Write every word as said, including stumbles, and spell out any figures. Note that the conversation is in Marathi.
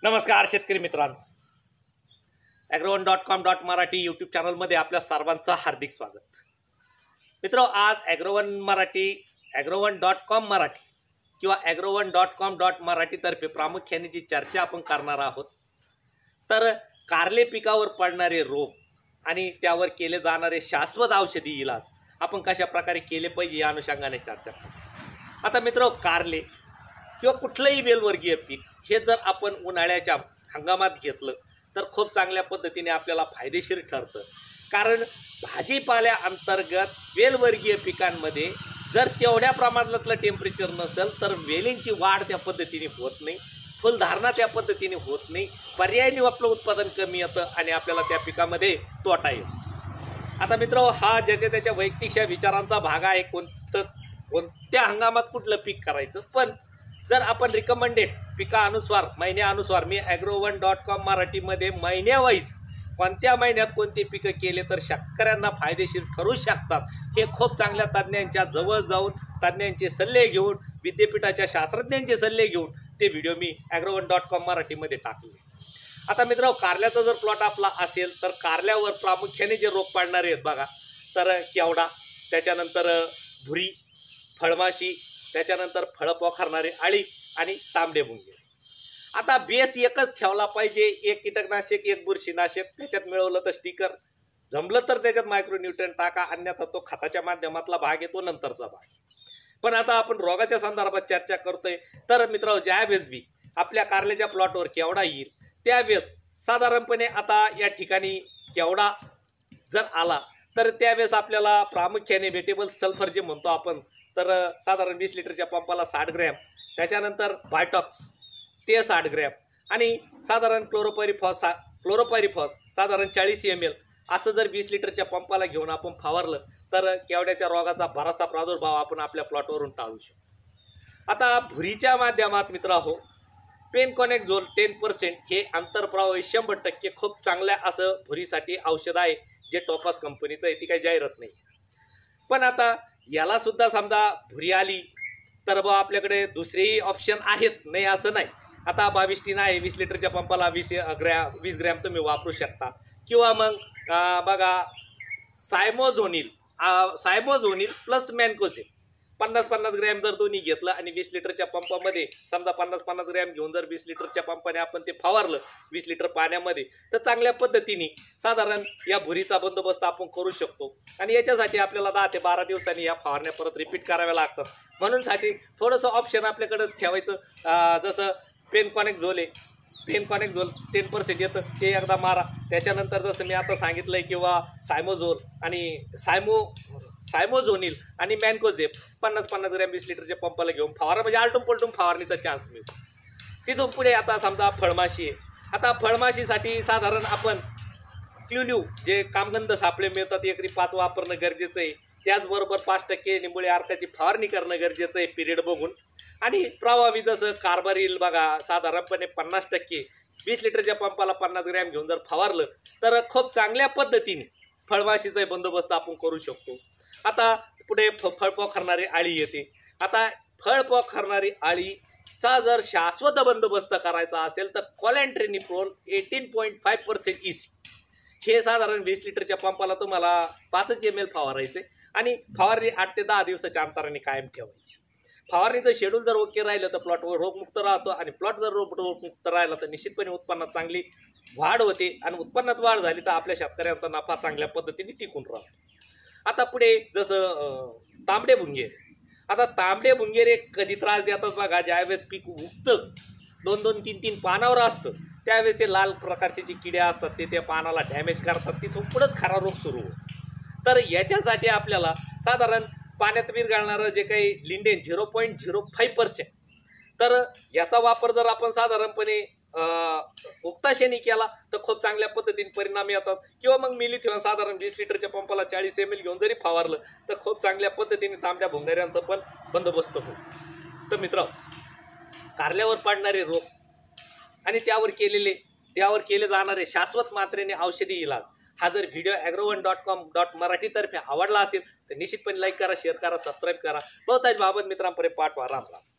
नमस्कार शेतकरी मित्रांनो, Agrowon dot com dot Marathi YouTube चॅनलमध्ये आपल्या सर्वांचं हार्दिक स्वागत. मित्रो, आज ॲग्रोवन मराठी ॲग्रोवन डॉट कॉम मराठी किंवा ॲग्रोवन डॉट कॉम डॉट मराठीतर्फे प्रामुख्याने जी चर्चा आपण करणार आहोत, तर कारले पिकावर पडणारे रोग आणि त्यावर केले जाणारे शाश्वत औषधी इलाज आपण कशा प्रकारे केले पाहिजे या अनुषंगाने चर्चा करू. आता मित्रो, कारले किंवा कुठलंही वेलवर्गीय पीक हे जर आपण उन्हाळ्याच्या हंगामात घेतलं तर खूप चांगल्या पद्धतीने आपल्याला फायदेशीर ठरतं. कारण भाजीपाल्या अंतर्गत वेलवर्गीय पिकांमध्ये जर तेवढ्या प्रमाणातलं टेम्परेचर नसेल तर वेलींची वाढ त्या पद्धतीने होत नाही, फुलधारणा त्या पद्धतीने होत नाही, पर्यायाने आपलं उत्पादन कमी येतं आणि आपल्याला त्या पिकामध्ये तोटा येतो. आता मित्र, हा ज्याच्या त्याच्या वैयक्तिक विचारांचा भाग आहे कोणतं कोणत्या हंगामात कुठलं पीक करायचं. पण जर आपण रिकमेंडेड पिकानुसार महिन्यानुसार मी ॲग्रोवन डॉट कॉम मराठीमध्ये महिन्यावाईज कोणत्या महिन्यात कोणते पिकं केले तर शेतकऱ्यांना फायदेशीर ठरू शकतात हे खूप चांगल्या तज्ज्ञांच्या जवळ जाऊन तज्ज्ञांचे सल्ले घेऊन विद्यापीठाच्या शास्त्रज्ञांचे सल्ले घेऊन ते व्हिडिओ मी ॲग्रोवन डॉट कॉम मराठीमध्ये टाकले. आता मित्रांनो, कारल्याचा जर प्लॉट आपला असेल तर कारल्यावर प्रामुख्याने जे रोग पाडणारे आहेत बघा, तर केवडा, त्याच्यानंतर भुरी, फळमाशी, त्याच्यानंतर फळं पोखरणारे अळी आणि तांबडे मुंगे. आता बेस एकच ठेवला पाहिजे, एक कीटकनाशक एक बुरशीनाशक, त्याच्यात मिळवलं तर स्टिकर, जमलं तर त्याच्यात मायक्रोन्यूट्रन टाका, अन्यथा तो खताच्या माध्यमातला भाग येतो नंतरचा भाग. पण आता आपण रोगाच्या संदर्भात चर्चा करतोय तर मित्रांनो, ज्यावेळेस बी आपल्या कारल्याच्या प्लॉटवर केवडा येईल त्यावेळेस साधारणपणे आता या ठिकाणी केवडा जर आला तर त्यावेळेस आपल्याला प्रामुख्याने वेटेबल सल्फर जे म्हणतो आपण, तर साधारण वीस लिटरच्या पंपाला साठ ग्रॅम, त्याच्यानंतर बायटॉक्स ते साठ ग्रॅम आणि साधारण क्लोरोपायरिफॉस क्लोरोपायरिफॉस साधारण चाळीस एम एल असं जर वीस लिटरच्या पंपाला घेऊन आपण फवारलं तर केवड्याच्या रोगाचा बराचसा प्रादुर्भाव आपण आपल्या प्लॉटवरून टाळू शकतो. आता भुरीच्या माध्यमात मित्रांनो, पेनकॉनेक्झोल टेन पर्सेंट हे आंतरप्रवाही शंभर टक्के खूप चांगल्या असं भुरीसाठी औषध आहे, जे टोपास कंपनीचं आहे, ती काही जाहिरात नाही. पण आता याला सुद्धा समजा भुरी आली तर बा आपल्याकडे दुसरेही ऑप्शन आहेत, नाही असं नाही. आता बावीस टीन आहे, वीस लिटरच्या पंपाला वीस ग्रॅ वीस ग्रॅम तुम्ही वापरू शकता. किंवा मग बघा सायमोझोनिल सायमोझोनिल प्लस मॅनकोझेब पन्नास पन्नास ग्रॅम जर दोन्ही घेतलं आणि वीस लिटरच्या पंपामध्ये समजा पन्नास पन्नास ग्रॅम घेऊन जर वीस लिटरच्या पंपाने आपण ते फवारलं वीस लिटर पाण्यामध्ये तर चांगल्या पद्धतीने साधारण या भुरीचा बंदोबस्त आपण करू शकतो. आणि याच्यासाठी आपल्याला दहा ते बारा दिवसांनी या फवारण्या परत रिपीट कराव्या लागतात. म्हणून साठी थोडंसं ऑप्शन आपल्याकडं ठेवायचं. जसं पेनकॉनेक्झोल आहे, पेनकॉनेक्झोल टेन पर्सेंट येतं, ते एकदा मारा. त्याच्यानंतर जसं मी आता सांगितलं आहे किंवा सायमोझोल आणि सायमो सायमोझोनिल आणि मॅनकोझेब पन्नास पन्नास ग्रॅम वीस लिटरच्या पंपाला घेऊन फवारा, म्हणजे आलटून पलटून फवारणीचा चान्स मिळतो. तिथून पुढे आता समजा फळमाशी आहे. आता फळमाशीसाठी साधारण आपण क्ल्युल्यू जे कामगंध सापळे मिळतात एकरी पाच वापरणं गरजेचं आहे. त्याचबरोबर पाच टक्के निंबोळी अर्काची फवारणी करणं गरजेचं आहे पिरियड बघून. आणि प्रभावी जसं कार्बारिल बघा साधारणपणे पन्नास टक्के वीस लिटरच्या पंपाला पन्नास ग्रॅम घेऊन जर फवारलं तर खूप चांगल्या पद्धतीने फळमाशीचा बंदोबस्त आपण करू शकतो. आता पुढे फ फळ पोखरणारी आळी येते. आता फळ पोखरणारी आळीचा जर शाश्वत बंदोबस्त करायचा असेल तर chlorantraniliprole eighteen point five percent E C हे साधारण वीस लिटरच्या पंपाला तुम्हाला पाचच एम एल फवारायचे आणि फवारणी आठ ते दहा दिवसाच्या अंतराने कायम ठेवायची. फवारणीचं शेड्यूल जर ओके राहिलं तर प्लॉटवर रोगमुक्त राहतो आणि प्लॉट जर रोग रोगमुक्त राहिला तर निश्चितपणे उत्पन्नात चांगली वाढ होते आणि उत्पन्नात वाढ झाली तर आपल्या शेतकऱ्यांचा नफा चांगल्या पद्धतीने टिकून राहतो. आता पुढे जसं तांबडे भुंगेर. आता तांबडे भुंगेरे कधी त्रास देतात बघा, ज्यावेळेस पीक उगतं दोन दोन तीन तीन पानावर असतं त्यावेळेस ते लाल प्रकारचे जे किडे असतात ते त्या पानाला डॅमेज करतात, तिथून पुढंच खरा रोग सुरू होतो. तर याच्यासाठी आपल्याला साधारण पाण्यात विरघळणारं जे काही lindane zero point zero five percent तर याचा वापर जर आपण साधारणपणे उक्ताशेनी केला तर खूप चांगल्या पद्धतीने परिणाम येतात. किंवा मग मिलीथिओन साधारण वीस लिटरच्या पंपाला चाळीस एम एल घेऊन जरी फवारलं तर खूप चांगल्या पद्धतीने तांबड्या भुंगाऱ्यांचा पण बंदोबस्त होतो. तर मित्र, कारल्यावर पडणारे रोग आणि त्यावर केलेले त्यावर केले जाणारे शाश्वत मात्रेने औषधी इलाज हा जर video Agrowon dot com dot मराठीतर्फे आवडला असेल तर निश्चितपणे लाईक करा, शेअर करा, सबस्क्राईब करा. बहुतांश बाबत मित्रांपर्यंत पाठवा. राम राम.